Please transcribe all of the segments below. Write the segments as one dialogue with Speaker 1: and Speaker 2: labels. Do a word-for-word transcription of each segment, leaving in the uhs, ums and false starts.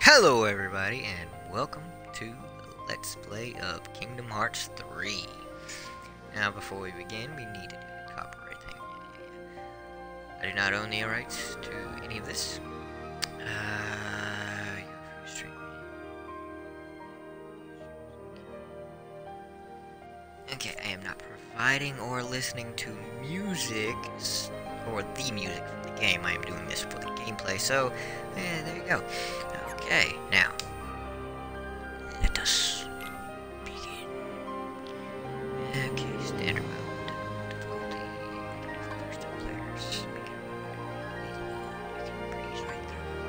Speaker 1: Hello everybody and welcome to the Let's Play of Kingdom Hearts three. Now before we begin, we need to do the copyright thing. I do not own the rights to any of this. Uh, okay, I am not providing or listening to music, or the music from the game. I am doing this for the gameplay, so yeah, there you go. Okay, now, let us begin. Okay, standard mode, difficulty, first time players. We can breeze right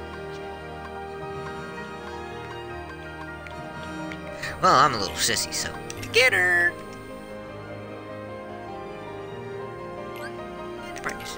Speaker 1: through. Well, I'm a little sissy, so get her! It's brightness.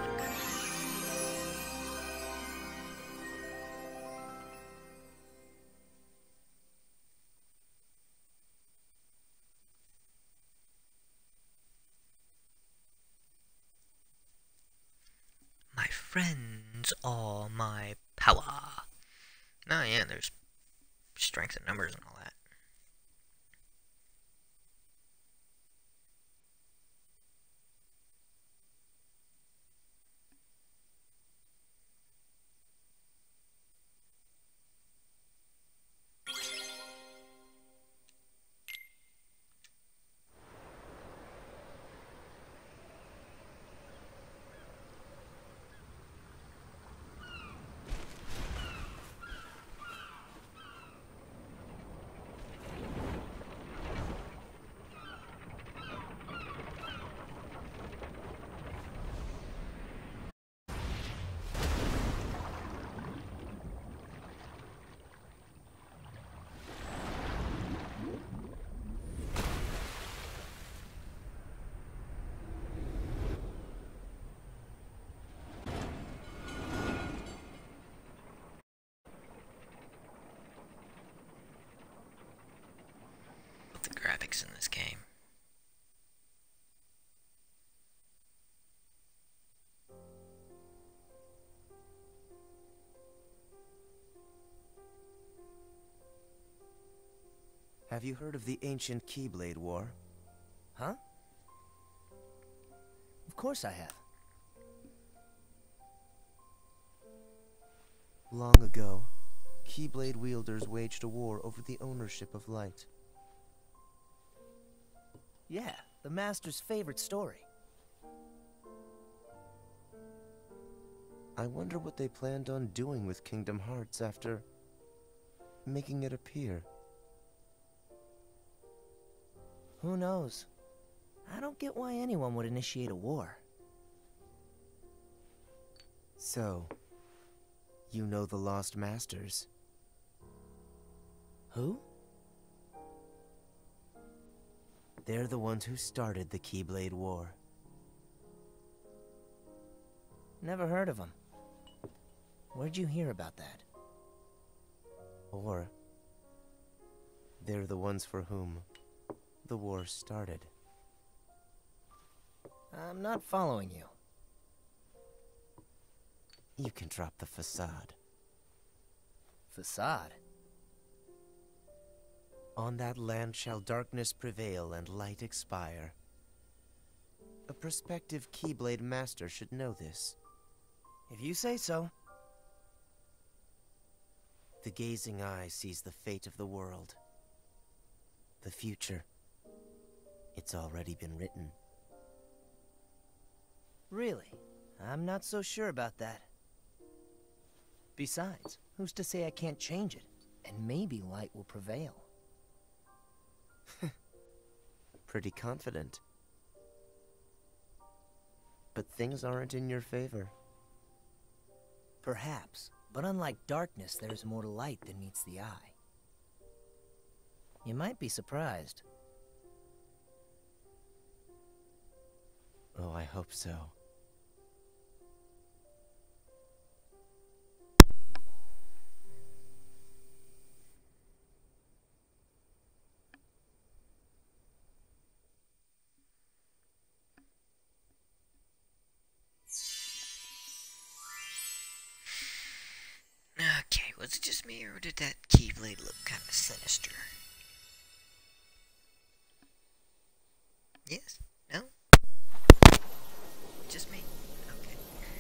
Speaker 1: My friends are my power. Oh yeah, there's strength in numbers and all that. The graphics in this game.
Speaker 2: Have you heard of the ancient Keyblade War?
Speaker 3: Huh? Of course I have.
Speaker 2: Long ago, Keyblade wielders waged a war over the ownership of light.
Speaker 3: Yeah, the Master's favorite story.
Speaker 2: I wonder what they planned on doing with Kingdom Hearts after making it appear.
Speaker 3: Who knows? I don't get why anyone would initiate a war.
Speaker 2: So, you know the Lost Masters?
Speaker 3: Who?
Speaker 2: They're the ones who started the Keyblade War.
Speaker 3: Never heard of them. Where'd you hear about that?
Speaker 2: Or, they're the ones for whom the war started.
Speaker 3: I'm not following you.
Speaker 2: You can drop the facade.
Speaker 3: Facade?
Speaker 2: On that land shall darkness prevail and light expire. A prospective Keyblade Master should know this.
Speaker 3: If you say so.
Speaker 2: The gazing eye sees the fate of the world. The future. It's already been written.
Speaker 3: Really? I'm not so sure about that. Besides, who's to say I can't change it? And maybe light will prevail.
Speaker 2: Pretty confident. But things aren't in your favor.
Speaker 3: Perhaps, but unlike darkness, there's more to light than meets the eye. You might be surprised.
Speaker 2: Oh, I hope so.
Speaker 1: Okay, Was it just me, or did that Keyblade look kind of sinister? Yes? No? Just me? Okay.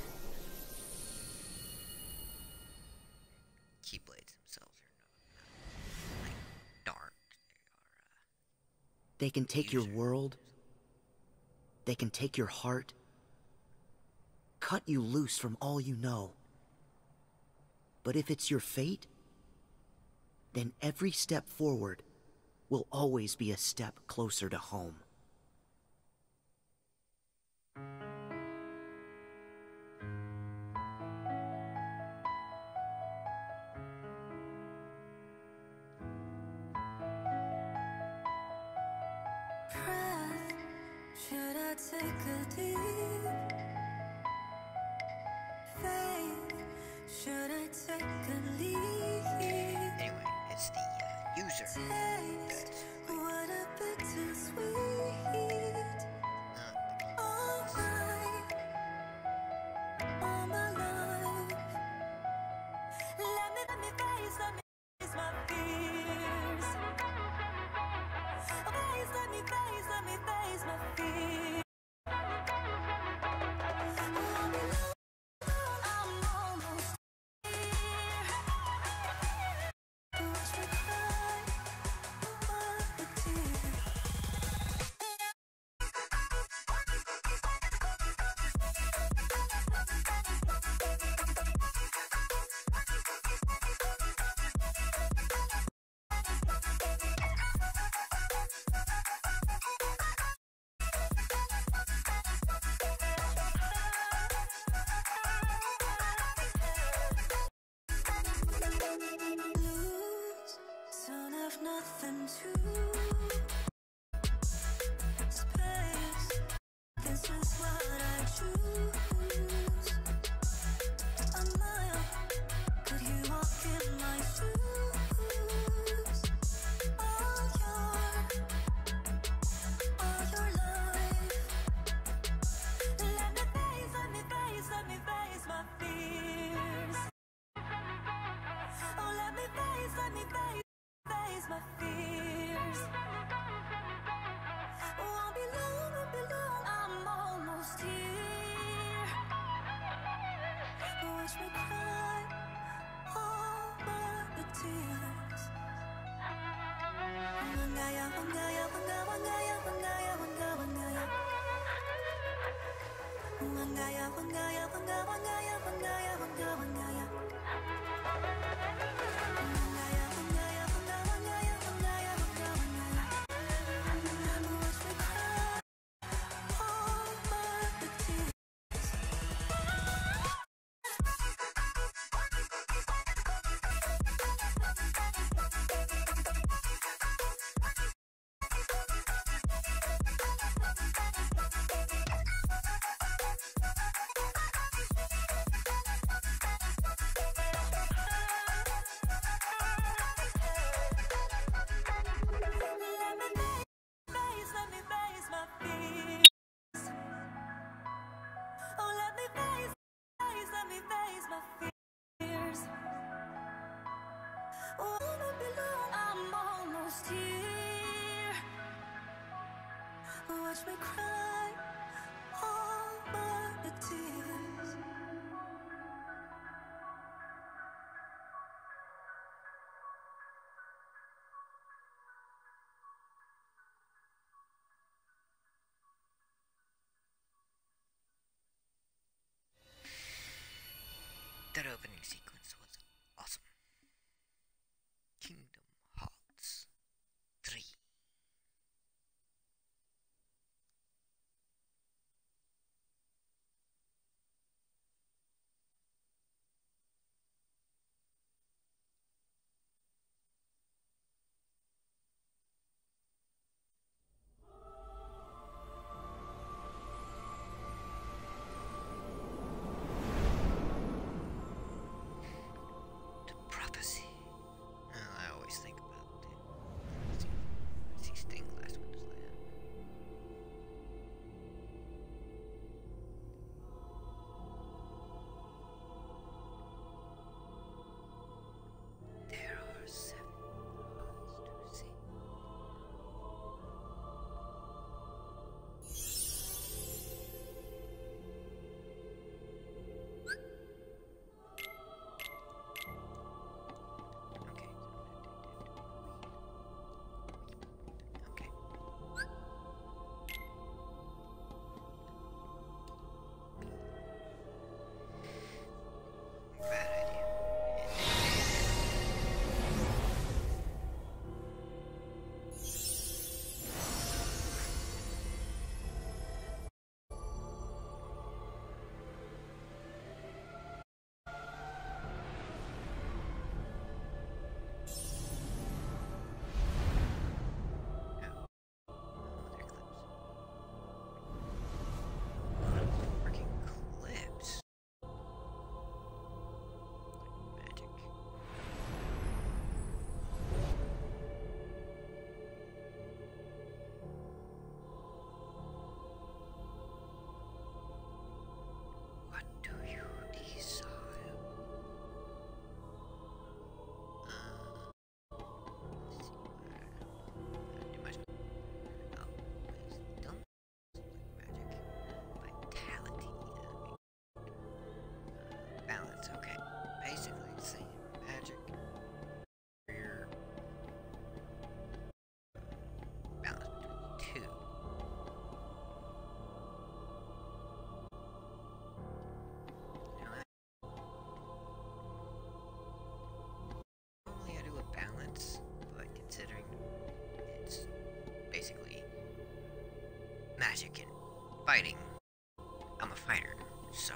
Speaker 1: Keyblades themselves are not, like, dark.
Speaker 4: They can take your
Speaker 1: User.
Speaker 4: world. They can take your heart. Cut you loose from all you know. But if it's your fate, then every step forward will always be a step closer to home.
Speaker 5: Breath, should I take a deep faith? Should I take a leap?
Speaker 1: Anyway, it's the uh, user.
Speaker 5: Taste
Speaker 1: That's
Speaker 5: what a bittersweet.
Speaker 1: not
Speaker 5: All my, all my life. Let me, let me face, let me face my fears. Face, let me face, let me face my fears. I'm almost here. Watch me cry, wipe the tears. Lose, soon have nothing to space. This is what I choose. A mile, could you walk in my shoes? All your, all your life. Let me face, let me face, let me face my fears. Oh, let me face, let me face, face my fears. Won't be long, won't be long, I'm almost here. Watch me cry all my tears. Wangaya, wangaya, wanga, wangaya, wangaya, wanga, wangaya. Wangaya, wangaya, wanga, wangaya, wangaya, wanga, wangaya. Wangaya, wangaya, wanga, wangaya, wangaya, wanga, wangaya. Watch me cry all my tears. Let me face, let me face my fears. Oh, let me face, face, let me face my fears. Oh, won't be long, I'm almost here. Watch me cry all my tears.
Speaker 1: That opening sequence was awesome. Kingdom Hearts three. magic and fighting. I'm a fighter, so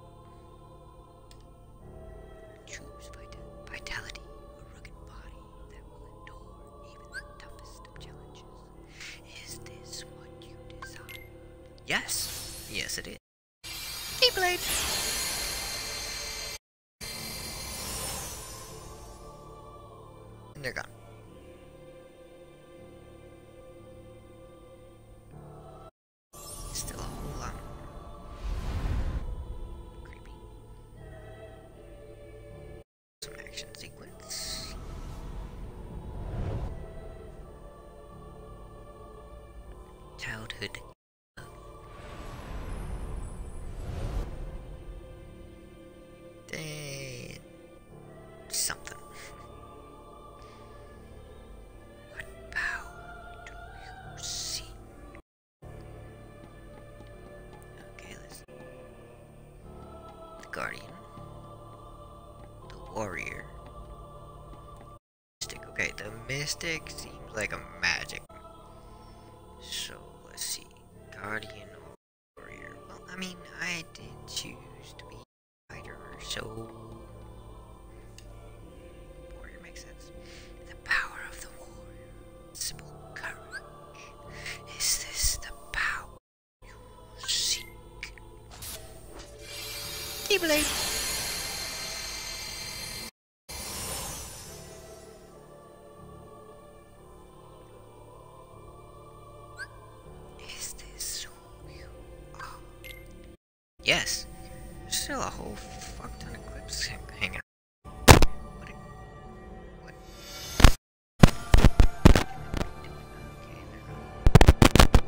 Speaker 1: choose vit vitality, a rugged body that will endure even the toughest of challenges. Is this what you desire? Yes, yes it is. Keyblade. And they're gone. Still a whole lot creepy. Some action sequence. Childhood. Day. Something. What power do you see? Okay, let's. The Guardian. The Warrior. Mystic. Okay, the Mystic seems like a magic. So, let's see. Guardian or Warrior. Well, I mean, I did choose to be a fighter, so. Warrior makes sense. The power of the warrior. Simple courage. Is this the power you seek? Keyblade. Is this who you are? Yes. There's still a whole fuck ton of clips hanging. What? A, what? Okay, they're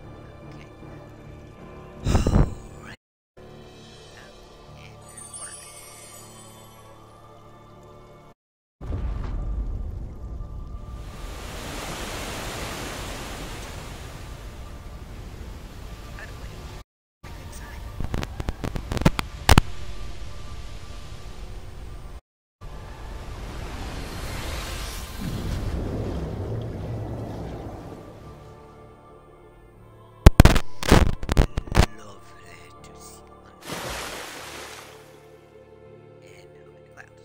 Speaker 1: okay. Alright. And there's water. By the way, inside. Lovely to see under and now in the clouds.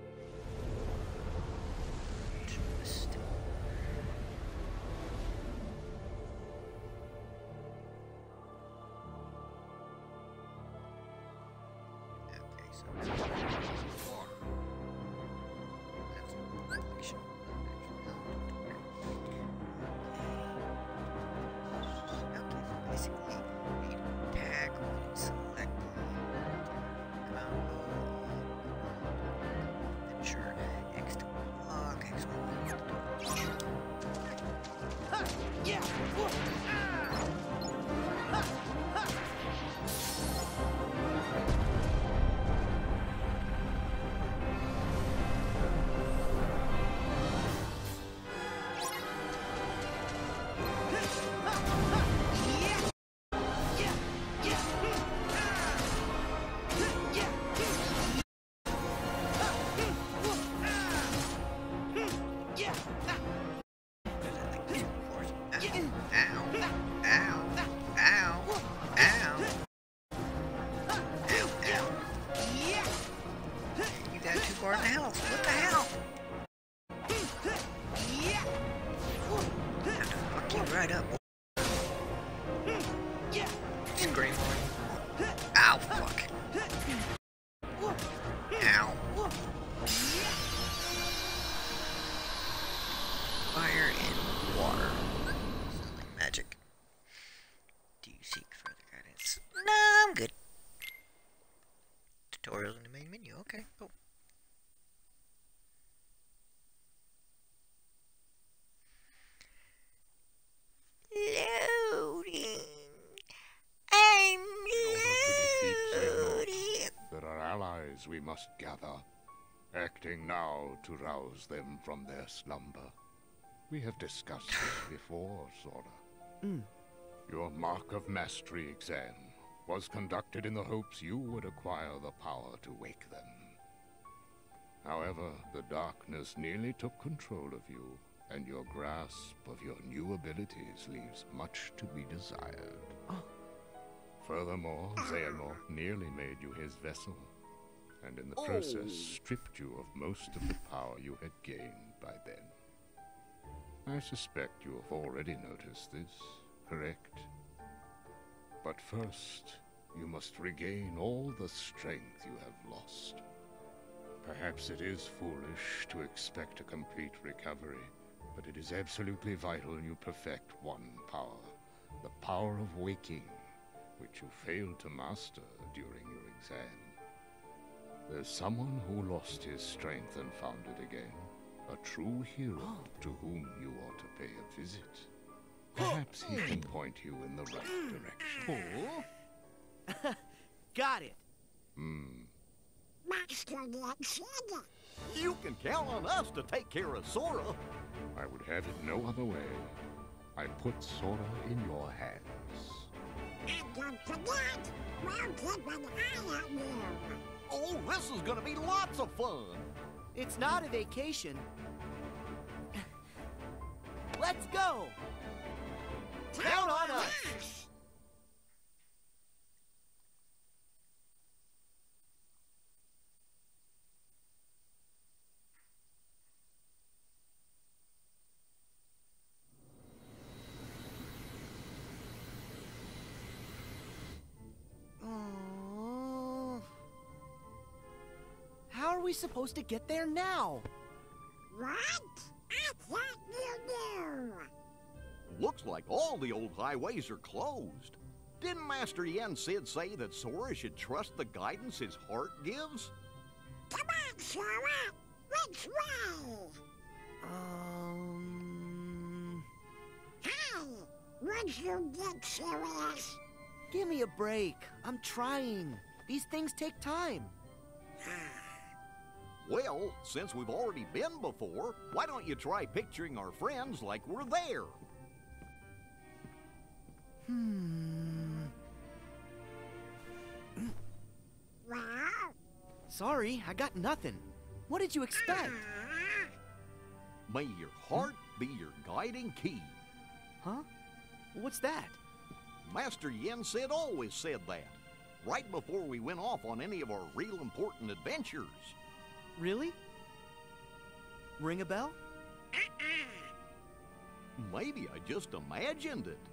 Speaker 1: Trust. Okay, so four. That's reflection. Okay, so basically, you need to tag when select combo, then sure, X to block, X one to dodge. There's that like two force. Ow, ow, ow, ow, ow, ow. You got two bars of health. What the hell? Have to fuck you right up. Scream. Ow, fuck. Ow. Fire and water. Sound like magic. Do you seek further guidance? Nah, I'm good. Tutorials in the main menu. Okay, cool. Loading. I'm loading.
Speaker 6: There are allies we must gather, acting now to rouse them from their slumber. We have discussed this before, Sora.
Speaker 2: Mm.
Speaker 6: Your Mark of Mastery exam was conducted in the hopes you would acquire the power to wake them. However, the darkness nearly took control of you, and your grasp of your new abilities leaves much to be desired.
Speaker 2: Oh.
Speaker 6: Furthermore, Xehanort nearly made you his vessel, and in the process stripped you of most of the power you had gained by then. I suspect you have already noticed this, correct? But first, you must regain all the strength you have lost. Perhaps it is foolish to expect a complete recovery, but it is absolutely vital you perfect one power, the power of waking, which you failed to master during your exam. There's someone who lost his strength and found it again, a true hero to whom you ought to pay a visit. Perhaps he can point you in the right direction.
Speaker 2: Got it.
Speaker 6: Hmm.
Speaker 5: Master Yoda.
Speaker 7: You can count on us to take care of Sora.
Speaker 6: I would have it no other way. I put Sora in your hands.
Speaker 5: And don't forget, we'll keep an eye on you.
Speaker 7: Oh, this is gonna be lots of fun.
Speaker 2: It's not a vacation. Let's go. Count on us. Oh. How are we supposed to get there now?
Speaker 5: What? I thought you knew.
Speaker 7: Looks like all the old highways are closed. Didn't Master Yen Sid say that Sora should trust the guidance his heart gives?
Speaker 5: Come on, Sora. Which way?
Speaker 2: Um...
Speaker 5: Hey, would you get serious?
Speaker 2: Give me a break. I'm trying. These things take time.
Speaker 7: Well, since we've already been before, why don't you try picturing our friends like we're there?
Speaker 2: Hmm...
Speaker 5: Well?
Speaker 2: Sorry, I got nothing. What did you expect?
Speaker 5: Ah,
Speaker 7: May your heart be your guiding key.
Speaker 2: Huh? What's that?
Speaker 7: Master Yen Sid always said that, right before we went off on any of our real important adventures.
Speaker 2: Really? Ring a bell?
Speaker 7: Maybe I just imagined it.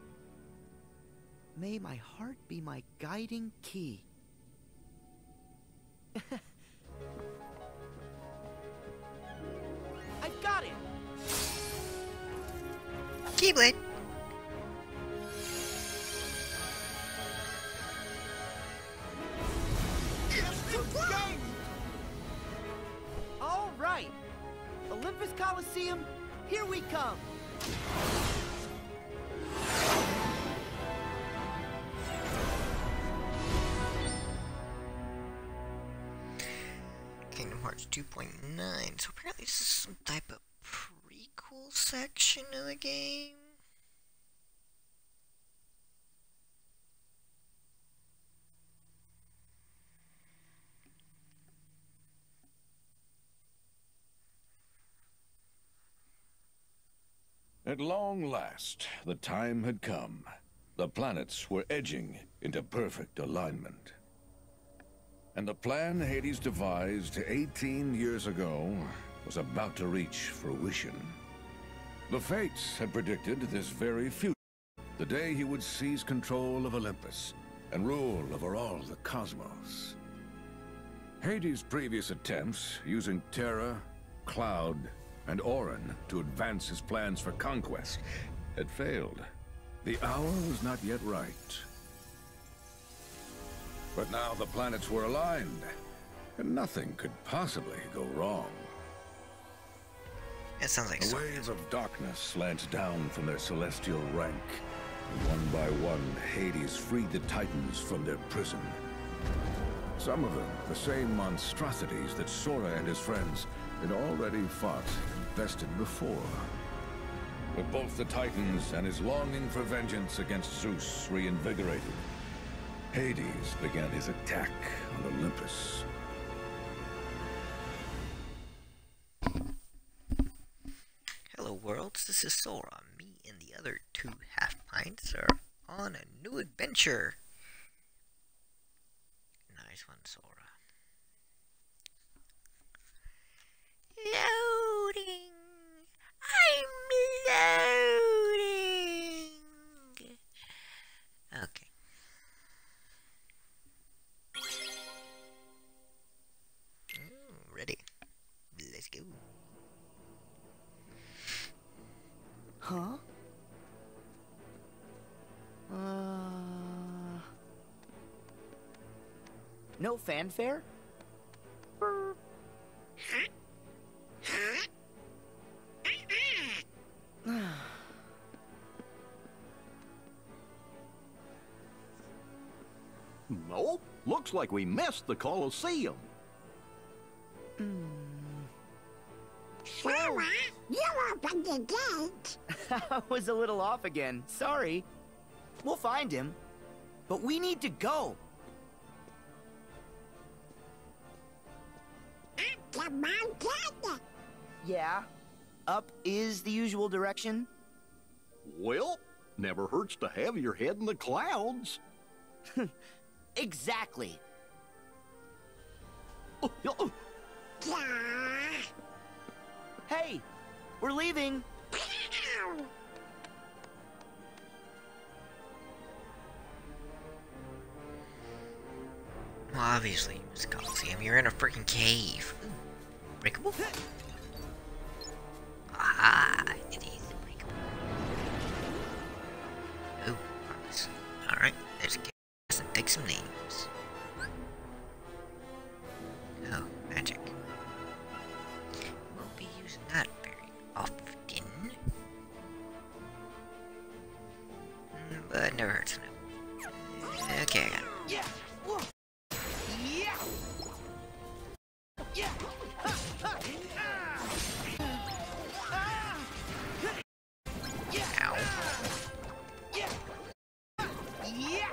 Speaker 2: May my heart be my guiding key. I've got it!
Speaker 1: Keyblade!
Speaker 2: All right! Olympus Coliseum, here we come!
Speaker 1: Kingdom Hearts two point nine. So apparently this is some type of prequel section of the game.
Speaker 8: At long last, the time had come. The planets were edging into perfect alignment. And the plan Hades devised eighteen years ago was about to reach fruition. The Fates had predicted this very future, the day he would seize control of Olympus and rule over all the cosmos. Hades' previous attempts, using Terra, Cloud, and Auron to advance his plans for conquest, had failed. The hour was not yet right. But now the planets were aligned, and nothing could possibly go wrong.
Speaker 1: It sounds like
Speaker 8: A
Speaker 1: so.
Speaker 8: wave of darkness slanted down from their celestial rank. One by one, Hades freed the Titans from their prison. Some of them, the same monstrosities that Sora and his friends had already fought and bested before. But both the Titans and his longing for vengeance against Zeus reinvigorated. Hades began his attack on Olympus.
Speaker 1: Hello, worlds. This is Sora. Me and the other two half pints are on a new adventure. Nice one, Sora. Loading. I'm loading. Okay. Ooh, ready. Let's go.
Speaker 4: Huh? Uh... No fanfare?
Speaker 7: Nope. Looks like we missed the Colosseum.
Speaker 5: Sora, you opened the gate.
Speaker 4: I was a little off again. Sorry. We'll find him. But we need to go.
Speaker 5: Up the mountain.
Speaker 4: Yeah. Up is the usual direction.
Speaker 7: Well, never hurts to have your head in the clouds.
Speaker 4: Exactly.
Speaker 7: Oh, oh,
Speaker 5: Yeah.
Speaker 4: Hey, we're leaving.
Speaker 1: Well, obviously, Miss Coliseum, you're in a freaking cave. Ooh, breakable? Ah, it is breakable. Ooh, harness. Alright, there's a cave. Let's take some names. Oh, magic. Won't be using that very often. Mm, but it never hurts to know. Okay, I got it.
Speaker 4: Yeah. Yeah. Yeah.
Speaker 1: Ow.
Speaker 4: Yeah. Yeah.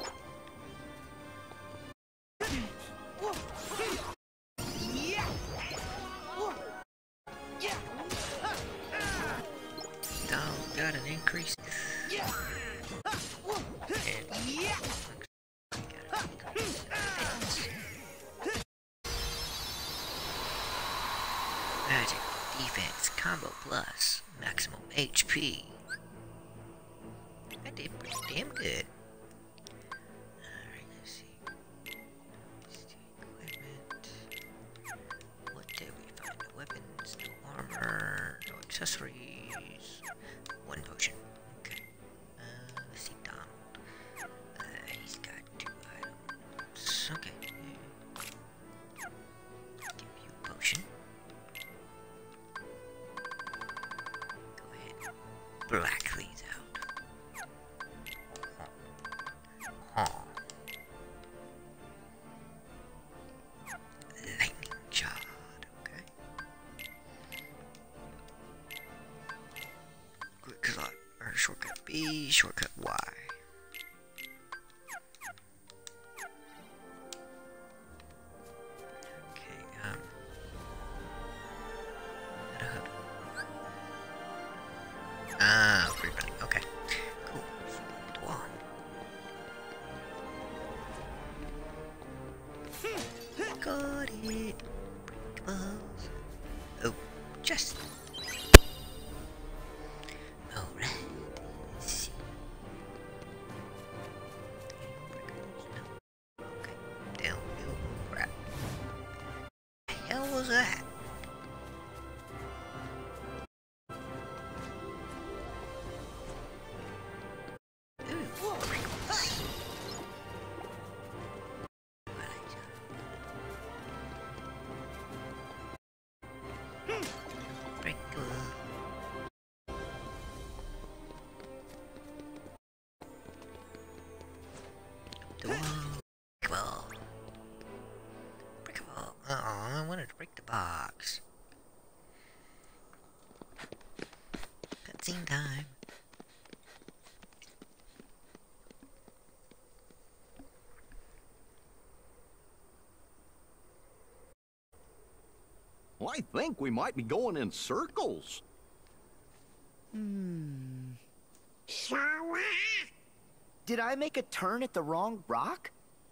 Speaker 1: Oh, got an increase.
Speaker 4: Yeah.
Speaker 1: And
Speaker 4: Yeah.
Speaker 1: got an increase. Magic, defense, combo plus, maximum H P. I did pretty damn good. Alright, let's see. Let's see, equipment. What did we find? No weapons, no armor, no accessories. One potion. Okay. Uh, let's see, Dom. Uh, he's got two items. Okay. Give you a potion. Go ahead. Black these out. Huh. Lightning shot. Okay. Quick slot. Or shortcut B, shortcut Y. Okay, um. Add a hub. Ah, free running. Okay. Cool. The wall. Got it. Breakables. Oh, just. Alright. Let's see. No. Okay. Downhill crap. The hell was that? Oh, I wanted to break the box. Cutscene time.
Speaker 7: I think we might be going in circles.
Speaker 4: Hmm. Did I make a turn at the wrong rock?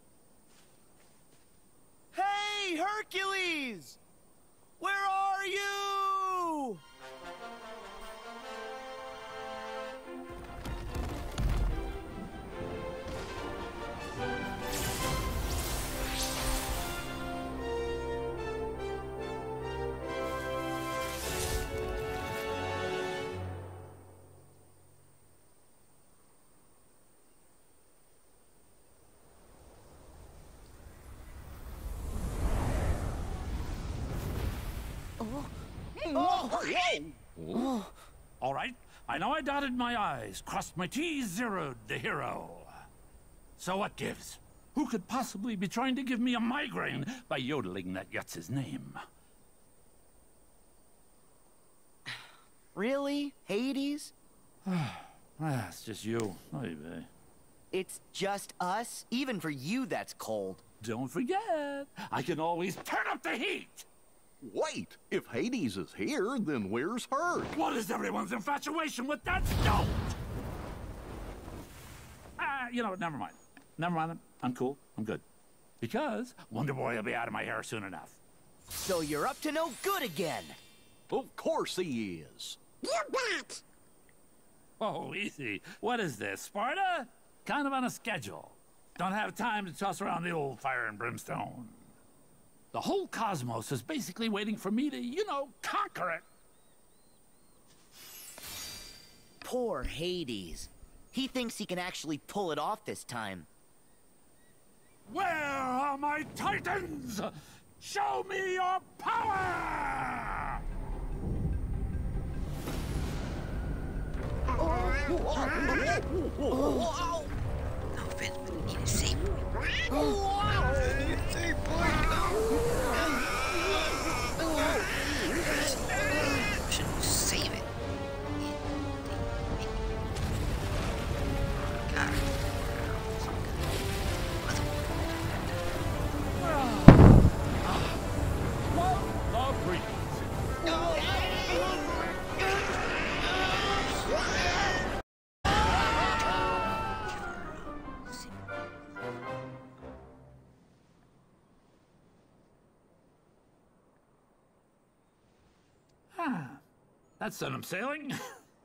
Speaker 4: Hey, Hercules! Where are you?
Speaker 9: All right, I know I dotted my I's, crossed my T's, zeroed the hero. So what gives? Who could possibly be trying to give me a migraine by yodeling that Yutz's name?
Speaker 4: Really? Hades?
Speaker 9: Ah, it's just you. Oy vey.
Speaker 4: It's just us? Even for you, that's cold.
Speaker 9: Don't forget, I can always turn up the heat!
Speaker 7: Wait, if Hades is here, then where's her?
Speaker 9: What is everyone's infatuation with that stone? Ah, you know what, never mind. Never mind, I'm cool, I'm good. Because Wonder Boy will be out of my hair soon enough.
Speaker 4: So you're up to no good again.
Speaker 7: Of course he is.
Speaker 5: You bet!
Speaker 9: Oh, easy. What is this, Sparta? Kind of on a schedule. Don't have time to toss around the old fire and brimstone. The whole cosmos is basically waiting for me to, you know, conquer it.
Speaker 4: Poor Hades. He thinks he can actually pull it off this time.
Speaker 9: Where are my titans? Show me your power!
Speaker 1: No offense, but I need a save point. Save point, I should save it. Got it.
Speaker 9: Love breeze. Ah, that's sent him sailing.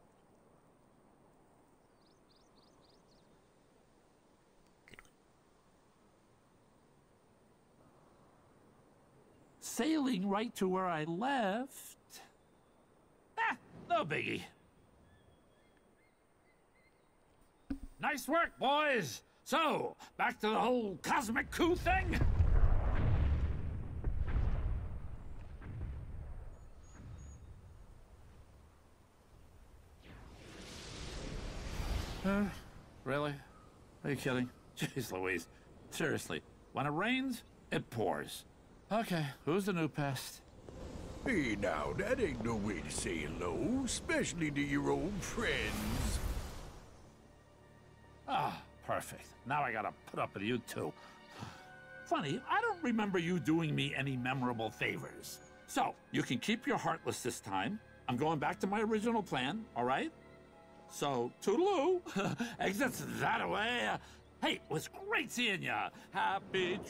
Speaker 9: Sailing right to where I left. Ah, no biggie. Nice work, boys. So, back to the whole cosmic coup thing? Uh, really? Are you kidding? Jeez Louise. Seriously, when it rains, it pours. Okay, who's the new pest?
Speaker 10: Hey now, that ain't no way to say hello, especially to your old friends.
Speaker 9: Ah, perfect. Now I gotta put up with you too. Funny, I don't remember you doing me any memorable favors. So, you can keep your Heartless this time. I'm going back to my original plan, all right? So, toodaloo. Exits that away. Hey, it was great seeing ya. Happy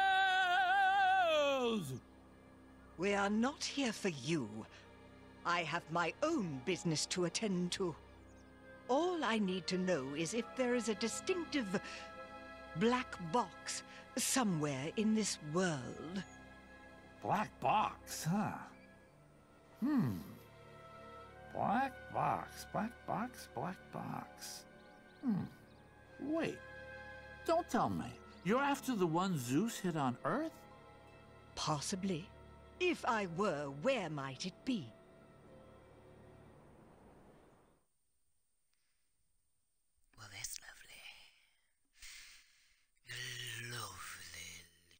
Speaker 9: trails!
Speaker 11: We are not here for you. I have my own business to attend to. All I need to know is if there is a distinctive black box somewhere in this world.
Speaker 9: Black box, huh? Hmm. Black box, black box, black box. Hmm. Wait. Don't tell me. You're after the one Zeus hit on Earth?
Speaker 11: Possibly. If I were, where might it be?
Speaker 1: Well, that's lovely. Lovely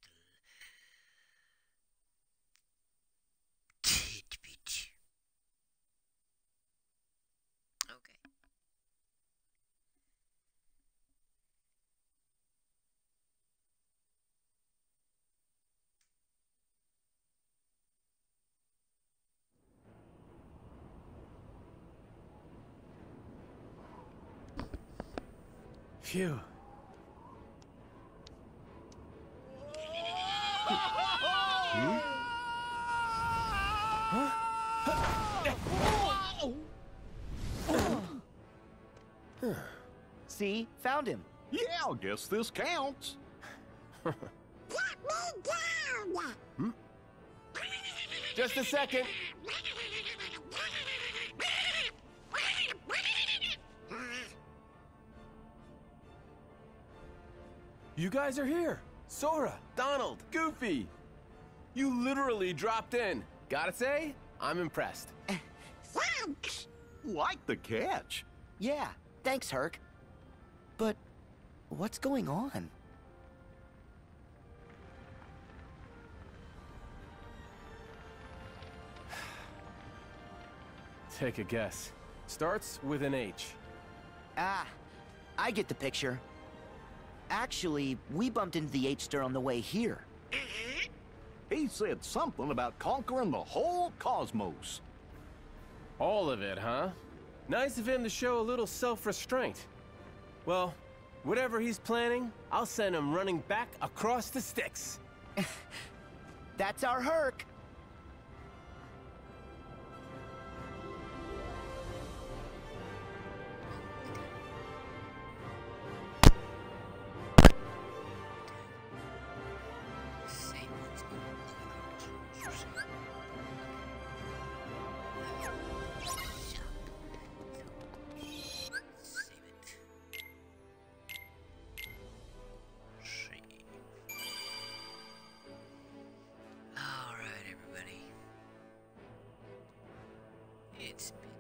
Speaker 1: little tidbit. Okay.
Speaker 12: Phew.
Speaker 4: See? Found him.
Speaker 7: Yeah, I guess this counts.
Speaker 12: Just a second. You guys are here. Sora, Donald, Goofy. You literally dropped in. Gotta say, I'm impressed.
Speaker 7: Like the catch.
Speaker 4: Yeah, thanks, Herc. But what's going on?
Speaker 12: Take a guess. Starts with an H.
Speaker 4: Ah, I get the picture. Actually, we bumped into the H-Star on the way here.
Speaker 7: He said something about conquering the whole cosmos.
Speaker 12: All of it, huh? Nice of him to show a little self-restraint. Well, whatever he's planning, I'll send him running back across the sticks.
Speaker 4: That's our Herc.
Speaker 1: Alright, everybody. It's